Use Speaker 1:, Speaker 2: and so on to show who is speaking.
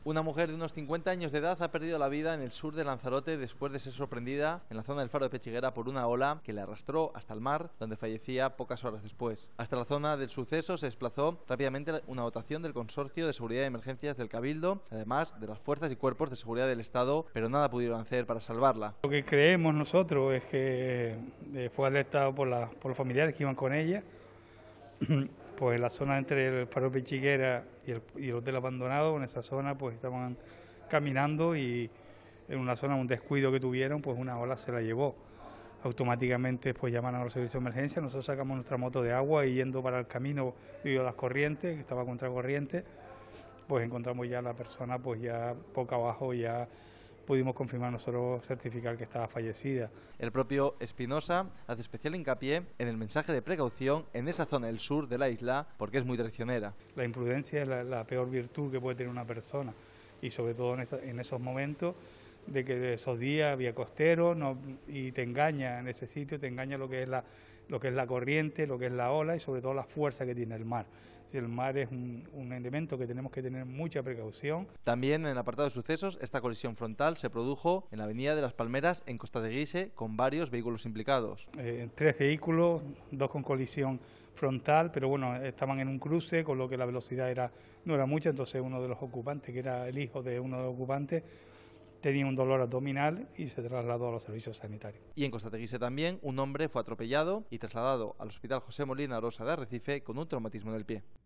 Speaker 1: Una mujer de unos 50 años de edad ha perdido la vida en el sur de Lanzarote después de ser sorprendida en la zona del faro de Pechiguera por una ola que le arrastró hasta el mar, donde fallecía pocas horas después. Hasta la zona del suceso se desplazó rápidamente una dotación del Consorcio de Seguridad y Emergencias del Cabildo, además de las fuerzas y cuerpos de seguridad del Estado, pero nada pudieron hacer para salvarla.
Speaker 2: Lo que creemos nosotros es que fue alertado por los familiares que iban con ella. Pues en la zona entre el faro de Pechiguera y el hotel abandonado, en esa zona pues estaban caminando y en una zona, un descuido que tuvieron, pues una ola se la llevó. Automáticamente pues llamaron a los servicios de emergencia, nosotros sacamos nuestra moto de agua y yendo para el camino debido a las corrientes, que estaba contra corriente, pues encontramos ya a la persona pues ya boca abajo, ya pudimos confirmar nosotros, certificar que estaba fallecida.
Speaker 1: El propio Espinosa hace especial hincapié en el mensaje de precaución en esa zona del sur de la isla, porque es muy traicionera.
Speaker 2: La imprudencia es la peor virtud que puede tener una persona, y sobre todo en esos momentos de que de esos días había costeros y te engaña en ese sitio, te engaña lo que es la corriente, lo que es la ola y sobre todo la fuerza que tiene el mar. Si el mar es un elemento que tenemos que tener mucha precaución.
Speaker 1: También en el apartado de sucesos, esta colisión frontal se produjo en la avenida de Las Palmeras en Costa de Guise con varios vehículos implicados.
Speaker 2: 3 vehículos, 2 con colisión frontal, pero bueno, estaban en un cruce, con lo que la velocidad no era mucha, entonces uno de los ocupantes, que era el hijo de uno de los ocupantes, tenía un dolor abdominal y se trasladó a los servicios sanitarios.
Speaker 1: Y en Costa de Guise también un hombre fue atropellado y trasladado al Hospital José Molina Arosa de Arrecife con un traumatismo del pie.